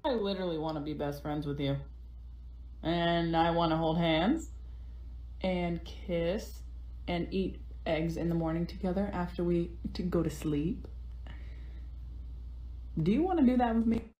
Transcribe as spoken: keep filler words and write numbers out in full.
I literally want to be best friends with you. And I want to hold hands and kiss and eat eggs in the morning together after we to go to sleep. Do you want to do that with me?